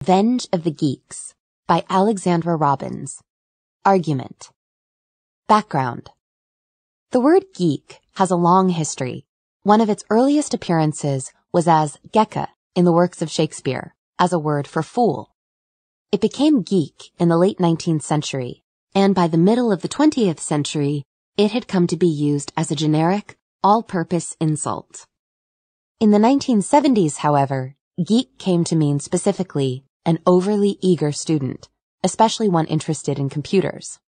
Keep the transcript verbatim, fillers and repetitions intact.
Revenge of the Geeks by Alexandra Robbins. Argument. Background. The word geek has a long history. One of its earliest appearances was as Gecko in the works of Shakespeare, as a word for fool. It became geek in the late nineteenth century, and by the middle of the twentieth century, it had come to be used as a generic, all-purpose insult. In the nineteen seventies, however, geek came to mean specifically an overly eager student, especially one interested in computers.